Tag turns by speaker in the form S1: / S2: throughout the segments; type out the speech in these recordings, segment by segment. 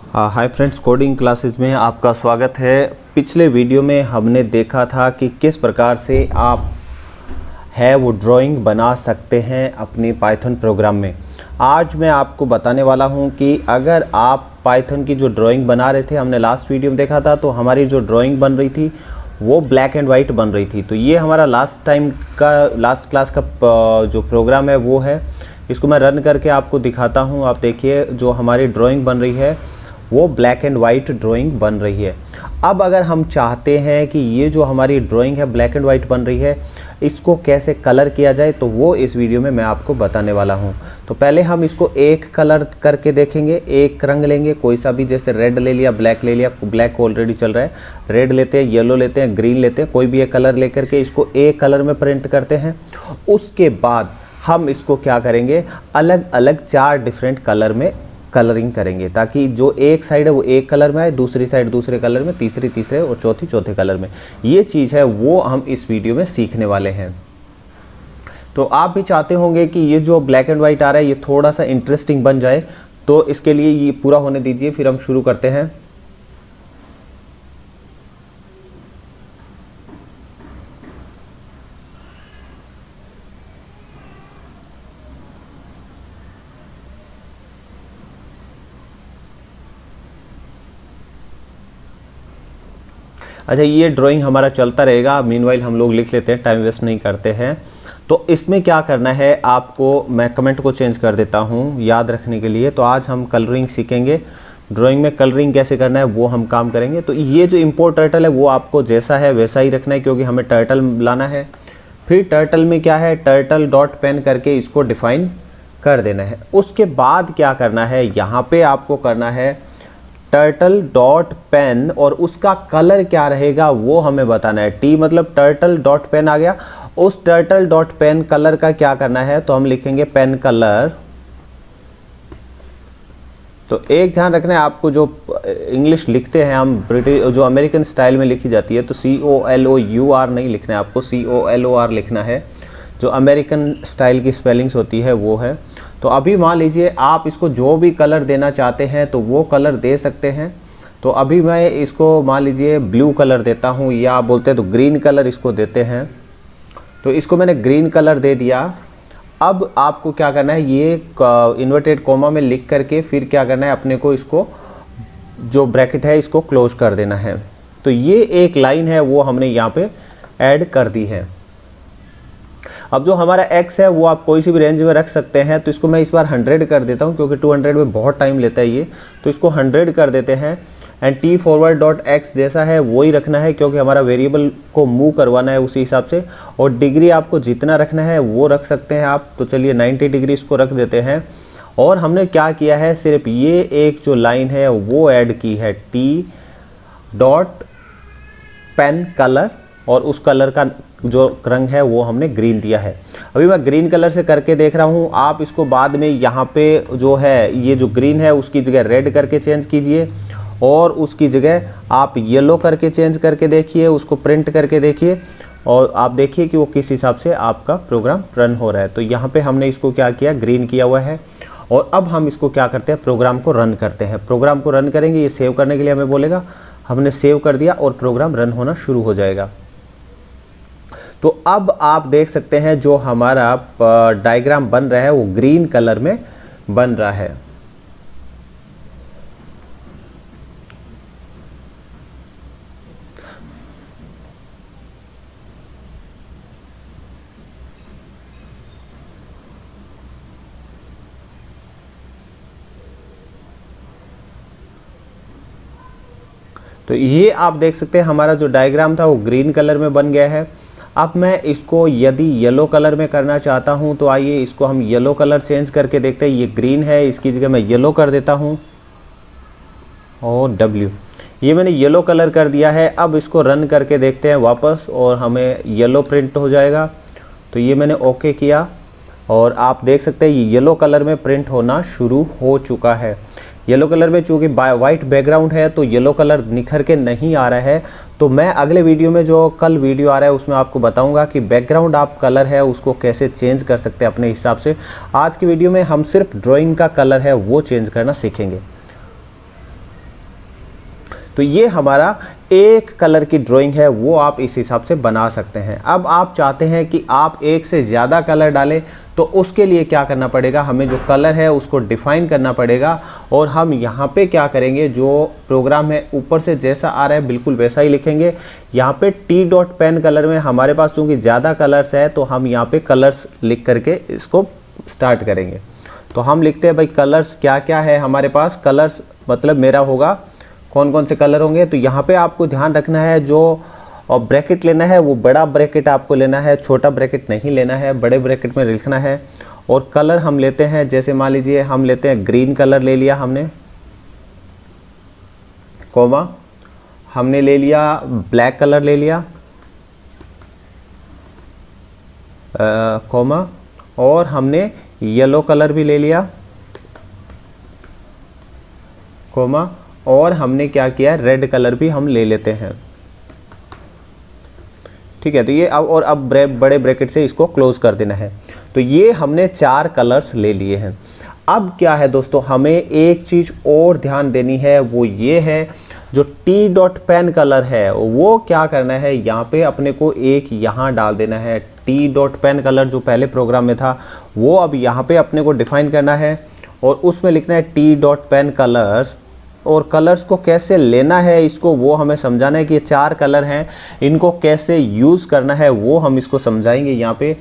S1: Hi friends, coding classes में आपका स्वागत है। पिछले वीडियो में हमने देखा था कि किस प्रकार से आप वो ड्राइंग बना सकते हैं अपने पाइथन प्रोग्राम में। आज मैं आपको बताने वाला हूं कि अगर आप पाइथन की जो ड्राइंग बना रहे थे, हमने लास्ट वीडियो में देखा था, तो हमारी जो ड्राइंग बन रही थी वो ब्लैक एंड वाइट बन रही थी। तो ये हमारा लास्ट क्लास का जो प्रोग्राम है वो है। इसको मैं रन करके आपको दिखाता हूँ। आप देखिए जो हमारी ड्राइंग बन रही है वो ब्लैक एंड वाइट ड्राइंग बन रही है। अब अगर हम चाहते हैं कि ये जो हमारी ड्राइंग है ब्लैक एंड वाइट बन रही है, इसको कैसे कलर किया जाए, तो वो इस वीडियो में मैं आपको बताने वाला हूँ। तो पहले हम इसको एक कलर करके देखेंगे। एक रंग लेंगे कोई सा भी, जैसे रेड ले लिया, ब्लैक ले लिया। ब्लैक ऑलरेडी चल रहा है, रेड लेते हैं, येलो लेते हैं, ग्रीन लेते हैं। कोई भी एक कलर लेकर के इसको एक कलर में प्रिंट करते हैं। उसके बाद हम इसको क्या करेंगे, अलग अलग 4 डिफरेंट कलर में कलरिंग करेंगे, ताकि जो एक साइड है वो एक कलर में आए, दूसरी साइड दूसरे कलर में, तीसरी तीसरे और चौथी चौथे कलर में। ये चीज़ है वो हम इस वीडियो में सीखने वाले हैं। तो आप भी चाहते होंगे कि ये जो ब्लैक एंड वाइट आ रहा है ये थोड़ा सा इंटरेस्टिंग बन जाए, तो इसके लिए ये पूरा होने दीजिए, फिर हम शुरू करते हैं। अच्छा, ये ड्राइंग हमारा चलता रहेगा। मीनवाइल हम लोग लिख लेते हैं, टाइम वेस्ट नहीं करते हैं। तो इसमें क्या करना है आपको, मैं कमेंट को चेंज कर देता हूँ याद रखने के लिए। तो आज हम कलरिंग सीखेंगे। ड्राइंग में कलरिंग कैसे करना है वो हम काम करेंगे। तो ये जो इंपोर्ट टर्टल है वो आपको जैसा है वैसा ही रखना है, क्योंकि हमें टर्टल लाना है। फिर टर्टल में क्या है, टर्टल डॉट पेन करके इसको डिफाइन कर देना है। उसके बाद क्या करना है, यहाँ पे आपको करना है टर्टल डॉट पेन, और उसका कलर क्या रहेगा वो हमें बताना है। टी मतलब टर्टल डॉट पेन आ गया। उस टर्टल डॉट पेन कलर का क्या करना है, तो हम लिखेंगे पेन कलर। तो एक ध्यान रखना है आपको, जो इंग्लिश लिखते हैं हम ब्रिटिश जो अमेरिकन स्टाइल में लिखी जाती है, तो COLOUR नहीं लिखना है आपको, COLOR लिखना है। जो अमेरिकन स्टाइल की स्पेलिंग्स होती है वो है। तो अभी मान लीजिए आप इसको जो भी कलर देना चाहते हैं तो वो कलर दे सकते हैं। तो अभी मैं इसको मान लीजिए ब्लू कलर देता हूँ, या आप बोलते हैं तो ग्रीन कलर इसको देते हैं। तो इसको मैंने ग्रीन कलर दे दिया। अब आपको क्या करना है, ये इन्वर्टेड कोमा में लिख करके फिर क्या करना है, अपने को इसको जो ब्रैकेट है इसको क्लोज कर देना है। तो ये एक लाइन है वो हमने यहाँ पे ऐड कर दी है। अब जो हमारा x है वो आप कोई सी भी रेंज में रख सकते हैं। तो इसको मैं इस बार 100 कर देता हूँ, क्योंकि 200 में बहुत टाइम लेता है ये। तो इसको 100 कर देते हैं। And t forward dot x जैसा है वो ही रखना है, क्योंकि हमारा वेरिएबल को मूव करवाना है उसी हिसाब से। और डिग्री आपको जितना रखना है वो रख सकते हैं आप। तो चलिए 90 डिग्री इसको रख देते हैं। और हमने क्या किया है, सिर्फ ये एक जो लाइन है वो ऐड की है, t डॉट पेन कलर, और उस कलर का जो रंग है वो हमने ग्रीन दिया है। अभी मैं ग्रीन कलर से करके देख रहा हूँ। आप इसको बाद में यहाँ पे जो है ये जो ग्रीन है उसकी जगह रेड करके चेंज कीजिए, और उसकी जगह आप येलो करके चेंज करके देखिए, उसको प्रिंट करके देखिए, और आप देखिए कि वो किस हिसाब से आपका प्रोग्राम रन हो रहा है। तो यहाँ पे हमने इसको क्या किया, ग्रीन किया हुआ है। और अब हम इसको क्या करते हैं, प्रोग्राम को रन करते हैं। प्रोग्राम को रन करेंगे, ये सेव करने के लिए हमें बोलेगा। हमने सेव कर दिया और प्रोग्राम रन होना शुरू हो जाएगा। तो अब आप देख सकते हैं जो हमारा डायग्राम बन रहा है वो ग्रीन कलर में बन रहा है। तो ये आप देख सकते हैं हमारा जो डायग्राम था वो ग्रीन कलर में बन गया है। अब मैं इसको यदि येलो कलर में करना चाहता हूं, तो आइए इसको हम येलो कलर चेंज करके देखते हैं। ये ग्रीन है, इसकी जगह मैं येलो कर देता हूं, और W ये मैंने येलो कलर कर दिया है। अब इसको रन करके देखते हैं वापस, और हमें येलो प्रिंट हो जाएगा। तो ये मैंने ओके किया, और आप देख सकते हैं ये येलो कलर में प्रिंट होना शुरू हो चुका है। येलो कलर में चूँकि वाइट बैकग्राउंड है तो येलो कलर निखर के नहीं आ रहा है। तो मैं अगले वीडियो में, जो कल वीडियो आ रहा है, उसमें आपको बताऊंगा कि बैकग्राउंड आप कलर है उसको कैसे चेंज कर सकते हैं अपने हिसाब से। आज की वीडियो में हम सिर्फ ड्राइंग का कलर है वो चेंज करना सीखेंगे। तो ये हमारा एक कलर की ड्राइंग है, वो आप इस हिसाब से बना सकते हैं। अब आप चाहते हैं कि आप एक से ज़्यादा कलर डालें, तो उसके लिए क्या करना पड़ेगा, हमें जो कलर है उसको डिफ़ाइन करना पड़ेगा। और हम यहाँ पे क्या करेंगे, जो प्रोग्राम है ऊपर से जैसा आ रहा है बिल्कुल वैसा ही लिखेंगे। यहाँ पे T.pen कलर में हमारे पास चूँकि ज़्यादा कलर्स है, तो हम यहाँ पे कलर्स लिख करके इसको स्टार्ट करेंगे। तो हम लिखते हैं भाई कलर्स क्या क्या है हमारे पास। कलर्स मतलब मेरा होगा कौन कौन से कलर होंगे। तो यहाँ पे आपको ध्यान रखना है, जो और ब्रैकेट लेना है वो बड़ा ब्रैकेट आपको लेना है, छोटा ब्रैकेट नहीं लेना है, बड़े ब्रैकेट में लिखना है। और कलर हम लेते हैं, जैसे मान लीजिए हम लेते हैं ग्रीन कलर ले लिया हमने, कोमा हमने ले लिया ब्लैक कलर ले लिया, कोमा, और हमने येलो कलर भी ले लिया, कोमा, और हमने क्या किया रेड कलर भी हम ले लेते हैं। ठीक है, तो ये अब बड़े ब्रैकेट से इसको क्लोज कर देना है। तो ये हमने 4 कलर्स ले लिए हैं। अब क्या है दोस्तों, हमें एक चीज़ और ध्यान देनी है, वो ये है जो T.pen कलर है वो क्या करना है, यहाँ पे अपने को एक यहाँ डाल देना है। T.pen कलर जो पहले प्रोग्राम में था वो अब यहाँ पे अपने को डिफाइन करना है और उसमें लिखना है T.pen कलर्स। और कलर्स को कैसे लेना है इसको वो हमें समझाना है कि ये 4 कलर हैं, इनको कैसे यूज़ करना है वो हम इसको समझाएंगे। यहाँ पे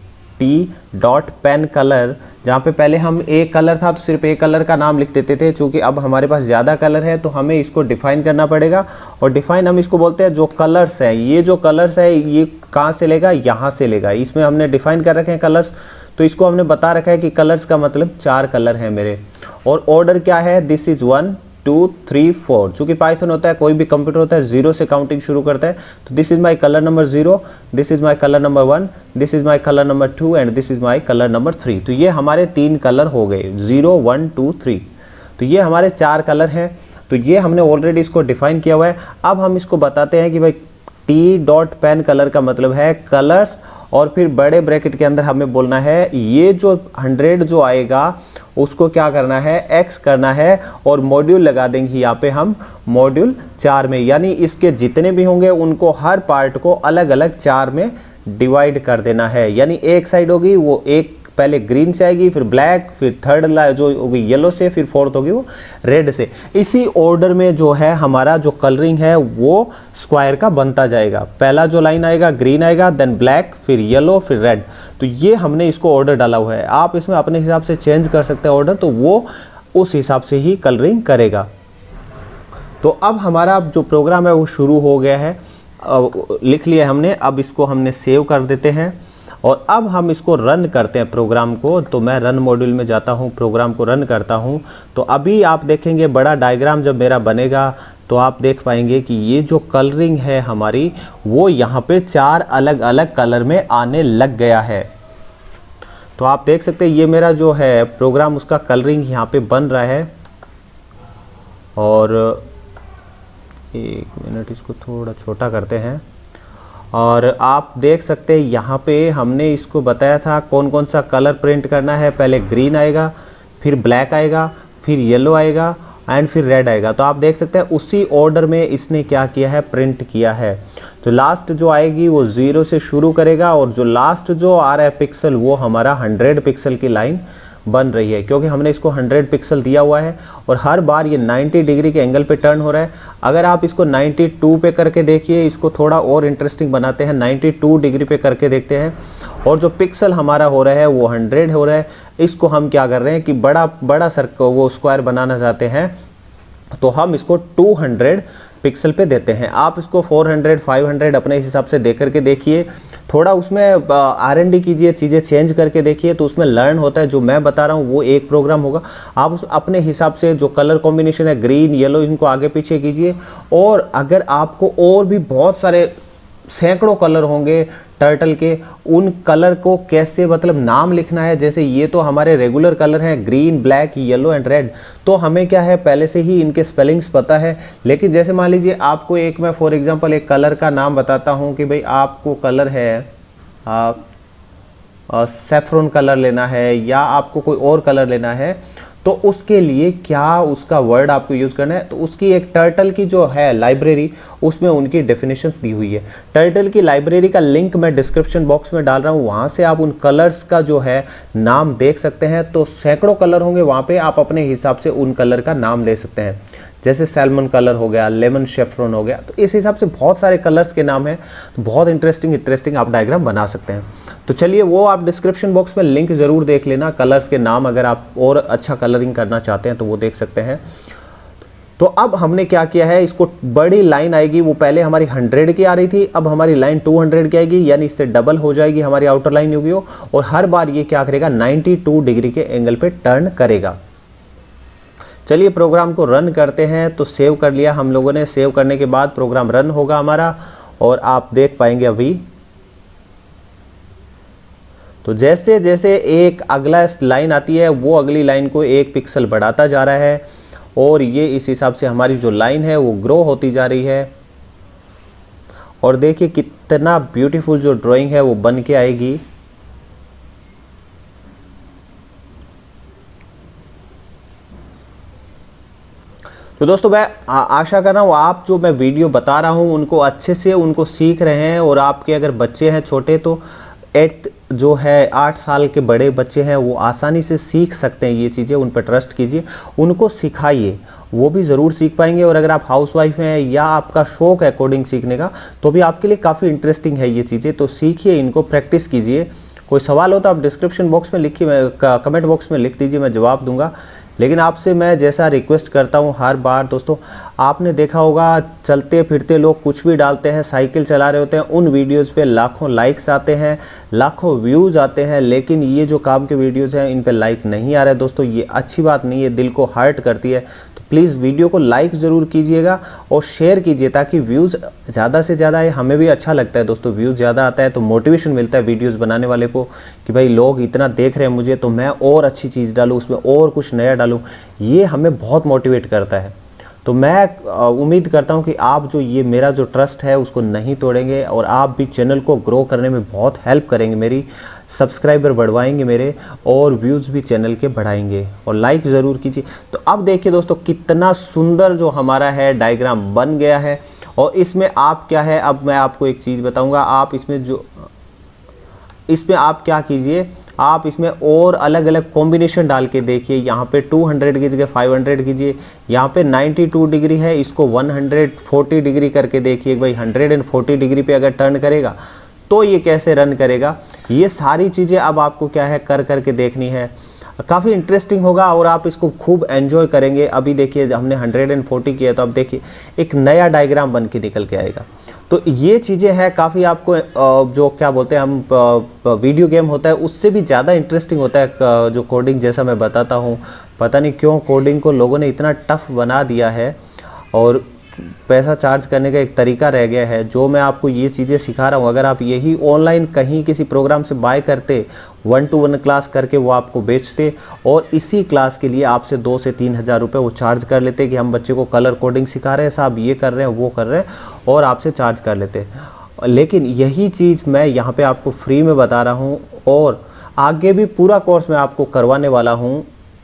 S1: T.pen कलर, जहाँ पे पहले हम एक कलर था तो सिर्फ एक कलर का नाम लिख देते थे, चूँकि अब हमारे पास ज़्यादा कलर है तो हमें इसको डिफ़ाइन करना पड़ेगा। और डिफ़ाइन हम इसको बोलते हैं जो कलर्स हैं, ये जो कलर्स है ये कहाँ से लेगा, यहाँ से लेगा। इसमें हमने डिफ़ाइन कर रखे हैं कलर्स, तो इसको हमने बता रखा है कि कलर्स का मतलब 4 कलर हैं मेरे। और ऑर्डर क्या है, दिस इज़ 1 2 3 4। चूँकि पाइथन होता है, कोई भी कंप्यूटर होता है, 0 से काउंटिंग शुरू करता है। तो this is my colour number 0, this is my colour number 1, this is my colour number 2 and this is my colour number 3। तो ये हमारे 3 कलर हो गए, 0 1 2 3। तो ये हमारे 4 कलर हैं। तो ये हमने ऑलरेडी इसको डिफाइन किया हुआ है। अब हम इसको बताते हैं कि भाई T.pen कलर का मतलब है कलर्स, और फिर बड़े ब्रैकेट के अंदर हमें बोलना है ये जो 100 जो आएगा उसको क्या करना है, x करना है, और मॉड्यूल लगा देंगे यहाँ पे हम मॉड्यूल 4 में, यानी इसके जितने भी होंगे उनको हर पार्ट को अलग अलग 4 में डिवाइड कर देना है। यानी एक साइड होगी वो एक पहले ग्रीन से आएगी, फिर ब्लैक, फिर थर्ड जो होगी येलो से, फिर फोर्थ होगी वो रेड से। इसी ऑर्डर में जो है हमारा जो कलरिंग है वो स्क्वायर का बनता जाएगा। पहला जो लाइन आएगा ग्रीन आएगा, देन ब्लैक, फिर येलो, फिर रेड। तो ये हमने इसको ऑर्डर डाला हुआ है। आप इसमें अपने हिसाब से चेंज कर सकते हैं ऑर्डर, तो वो उस हिसाब से ही कलरिंग करेगा। तो अब हमारा जो प्रोग्राम है वो शुरू हो गया है, लिख लिया हमने। अब इसको हमने सेव कर देते हैं और अब हम इसको रन करते हैं प्रोग्राम को। तो मैं रन मॉड्यूल में जाता हूँ, प्रोग्राम को रन करता हूँ। तो अभी आप देखेंगे बड़ा डायग्राम जब मेरा बनेगा तो आप देख पाएंगे कि ये जो कलरिंग है हमारी वो यहाँ पे 4 अलग अलग कलर में आने लग गया है। तो आप देख सकते हैं ये मेरा जो है प्रोग्राम उसका कलरिंग यहाँ पे बन रहा है। और एक मिनट इसको थोड़ा छोटा करते हैं। और आप देख सकते हैं यहाँ पे हमने इसको बताया था कौन कौन सा कलर प्रिंट करना है। पहले ग्रीन आएगा, फिर ब्लैक आएगा, फिर येलो आएगा एंड फिर रेड आएगा। तो आप देख सकते हैं उसी ऑर्डर में इसने क्या किया है, प्रिंट किया है। तो लास्ट जो आएगी वो 0 से शुरू करेगा और जो लास्ट जो आ रहा है पिक्सल वो हमारा 100 पिक्सल की लाइन बन रही है, क्योंकि हमने इसको 100 पिक्सल दिया हुआ है और हर बार ये 90 डिग्री के एंगल पे टर्न हो रहा है। अगर आप इसको 92 पे करके देखिए, इसको थोड़ा और इंटरेस्टिंग बनाते हैं, 92 डिग्री पे करके देखते हैं और जो पिक्सल हमारा हो रहा है वो 100 हो रहा है। इसको हम क्या कर रहे हैं कि बड़ा सर्कल वो स्क्वायर बनाना चाहते हैं, तो हम इसको 200 पिक्सल पे देते हैं। आप इसको 400 500 अपने हिसाब से दे करके देखिए, थोड़ा उसमें R&D कीजिए, चीज़ें चेंज करके देखिए, तो उसमें लर्न होता है। जो मैं बता रहा हूँ वो एक प्रोग्राम होगा, आप उस अपने हिसाब से जो कलर कॉम्बिनेशन है ग्रीन येलो इनको आगे पीछे कीजिए। और अगर आपको और भी बहुत सारे सैकड़ों कलर होंगे टर्टल के, उन कलर को कैसे मतलब नाम लिखना है, जैसे ये तो हमारे रेगुलर कलर हैं green black yellow and red, तो हमें क्या है पहले से ही इनके स्पेलिंग्स पता है। लेकिन जैसे मान लीजिए आपको एक मैं फॉर एग्जांपल एक कलर का नाम बताता हूँ कि भाई आपको कलर है सैफरन कलर लेना है या आपको कोई और कलर लेना है, तो उसके लिए क्या उसका वर्ड आपको यूज़ करना है, तो उसकी एक टर्टल की जो है लाइब्रेरी, उसमें उनकी डेफिनेशंस दी हुई है। टर्टल की लाइब्रेरी का लिंक मैं डिस्क्रिप्शन बॉक्स में डाल रहा हूँ, वहाँ से आप उन कलर्स का जो है नाम देख सकते हैं। तो सैकड़ों कलर होंगे वहाँ पे, आप अपने हिसाब से उन कलर का नाम ले सकते हैं। जैसे सैल्मन कलर हो गया, लेमन शेफ्रॉन हो गया, तो इस हिसाब से बहुत सारे कलर्स के नाम हैं। तो बहुत इंटरेस्टिंग आप डायग्राम बना सकते हैं। तो चलिए वो आप डिस्क्रिप्शन बॉक्स में लिंक ज़रूर देख लेना, कलर्स के नाम, अगर आप और अच्छा कलरिंग करना चाहते हैं तो वो देख सकते हैं। तो अब हमने क्या किया है, इसको बड़ी लाइन आएगी, वो पहले हमारी 100 की आ रही थी, अब हमारी लाइन 200 की आएगी, यानी इससे डबल हो जाएगी हमारी आउटर लाइन होगी वो, और हर बार ये क्या करेगा 92 डिग्री के एंगल पे टर्न करेगा। चलिए प्रोग्राम को रन करते हैं। तो सेव कर लिया हम लोगों ने, सेव करने के बाद प्रोग्राम रन होगा हमारा और आप देख पाएंगे अभी। तो जैसे जैसे एक अगला लाइन आती है वो अगली लाइन को 1 पिक्सल बढ़ाता जा रहा है और ये इस हिसाब से हमारी जो लाइन है वो ग्रो होती जा रही है। और देखिए कितना ब्यूटीफुल जो ड्राइंग है वो बन के आएगी। तो दोस्तों मैं आशा कर रहा हूँ आप जो मैं वीडियो बता रहा हूँ उनको अच्छे से उनको सीख रहे हैं, और आपके अगर बच्चे हैं छोटे तो 8 जो है 8 साल के बड़े बच्चे हैं वो आसानी से सीख सकते हैं ये चीज़ें। उन पर ट्रस्ट कीजिए, उनको सिखाइए, वो भी ज़रूर सीख पाएंगे। और अगर आप हाउसवाइफ हैं या आपका शौक़ है कोडिंग सीखने का तो भी आपके लिए काफ़ी इंटरेस्टिंग है ये चीज़ें। तो सीखिए, इनको प्रैक्टिस कीजिए। कोई सवाल हो तो आप डिस्क्रिप्शन बॉक्स में लिखिए, मैं कमेंट बॉक्स में लिख दीजिए, मैं जवाब दूंगा। लेकिन आपसे मैं जैसा रिक्वेस्ट करता हूँ हर बार दोस्तों, आपने देखा होगा चलते फिरते लोग कुछ भी डालते हैं, साइकिल चला रहे होते हैं, उन वीडियोज़ पे लाखों लाइक्स आते हैं, लाखों व्यूज़ आते हैं, लेकिन ये जो काम के वीडियोज़ हैं इन पे लाइक नहीं आ रहे दोस्तों। ये अच्छी बात नहीं है, दिल को हर्ट करती है। तो प्लीज़ वीडियो को लाइक ज़रूर कीजिएगा और शेयर कीजिए ताकि व्यूज़ ज़्यादा से ज़्यादा आए। हमें भी अच्छा लगता है दोस्तों, व्यूज़ ज़्यादा आता है तो मोटिवेशन मिलता है वीडियोज़ बनाने वाले को कि भाई लोग इतना देख रहे हैं मुझे, तो मैं और अच्छी चीज़ डालूँ, उसमें और कुछ नया डालूँ। ये हमें बहुत मोटिवेट करता है। तो मैं उम्मीद करता हूँ कि आप जो ये मेरा जो ट्रस्ट है उसको नहीं तोड़ेंगे और आप भी चैनल को ग्रो करने में बहुत हेल्प करेंगे मेरी, सब्सक्राइबर बढ़वाएंगे मेरे, और व्यूज़ भी चैनल के बढ़ाएंगे, और लाइक ज़रूर कीजिए। तो अब देखिए दोस्तों कितना सुंदर जो हमारा है डायग्राम बन गया है। और इसमें आप क्या है, अब मैं आपको एक चीज़ बताऊँगा, आप इसमें आप क्या कीजिए, आप इसमें और अलग अलग कॉम्बिनेशन डाल के देखिए। यहाँ पे 200 की जगह 500 कीजिए, यहाँ पे 92 डिग्री है, इसको 140 डिग्री करके देखिए भाई 140 डिग्री पे अगर टर्न करेगा तो ये कैसे रन करेगा। ये सारी चीज़ें अब आपको क्या है कर करके देखनी है। काफ़ी इंटरेस्टिंग होगा और आप इसको खूब एंजॉय करेंगे। अभी देखिए हमने 140 किया, तो अब देखिए एक नया डायग्राम बन के निकल के आएगा। तो ये चीज़ें हैं काफ़ी आपको जो क्या बोलते हैं हम वीडियो गेम होता है उससे भी ज़्यादा इंटरेस्टिंग होता है जो कोडिंग, जैसा मैं बताता हूँ। पता नहीं क्यों कोडिंग को लोगों ने इतना टफ बना दिया है और पैसा चार्ज करने का एक तरीका रह गया है। जो मैं आपको ये चीज़ें सिखा रहा हूँ, अगर आप यही ऑनलाइन कहीं किसी प्रोग्राम से बाय करते, 1-to-1 क्लास करके वो आपको बेचते और इसी क्लास के लिए आपसे 2 से 3 हज़ार रुपये वो चार्ज कर लेते कि हम बच्चे को कलर कोडिंग सिखा रहे हैं साहब, ये कर रहे हैं वो कर रहे हैं, और आपसे चार्ज कर लेते। लेकिन यही चीज़ मैं यहाँ पे आपको फ्री में बता रहा हूँ और आगे भी पूरा कोर्स मैं आपको करवाने वाला हूँ।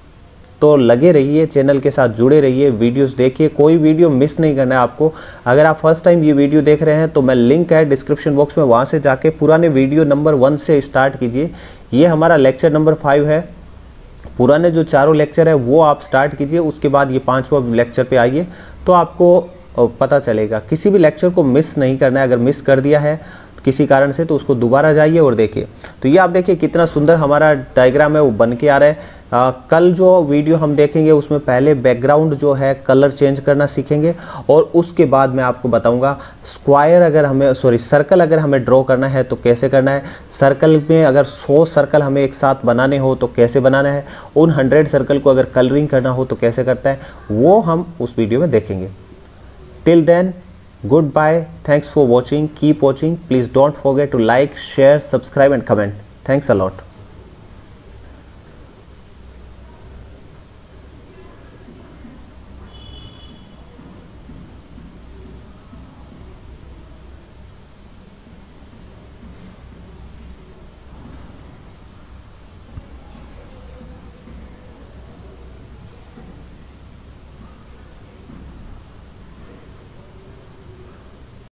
S1: तो लगे रहिए, चैनल के साथ जुड़े रहिए, वीडियोस देखिए, कोई वीडियो मिस नहीं करना है आपको। अगर आप फर्स्ट टाइम ये वीडियो देख रहे हैं तो मैं लिंक है डिस्क्रिप्शन बॉक्स में, वहाँ से जाके पुराने वीडियो नंबर 1 से स्टार्ट कीजिए। ये हमारा लेक्चर नंबर 5 है, पुराने जो 4 लेक्चर है वो आप स्टार्ट कीजिए, उसके बाद ये 5वां लेक्चर पे आइए तो आपको पता चलेगा। किसी भी लेक्चर को मिस नहीं करना है, अगर मिस कर दिया है किसी कारण से तो उसको दोबारा जाइए और देखिए। तो ये आप देखिए कितना सुंदर हमारा डायग्राम है वो बन के आ रहा है। कल जो वीडियो हम देखेंगे उसमें पहले बैकग्राउंड जो है कलर चेंज करना सीखेंगे और उसके बाद मैं आपको बताऊंगा स्क्वायर अगर हमें सर्कल अगर हमें ड्रॉ करना है तो कैसे करना है, सर्कल में अगर 100 सर्कल हमें एक साथ बनाने हो तो कैसे बनाना है, उन 100 सर्कल को अगर कलरिंग करना हो तो कैसे करता है, वो हम उस वीडियो में देखेंगे। Till then goodbye, thanks for watching, keep watching, please don't forget to like, share, subscribe and comment. Thanks a lot.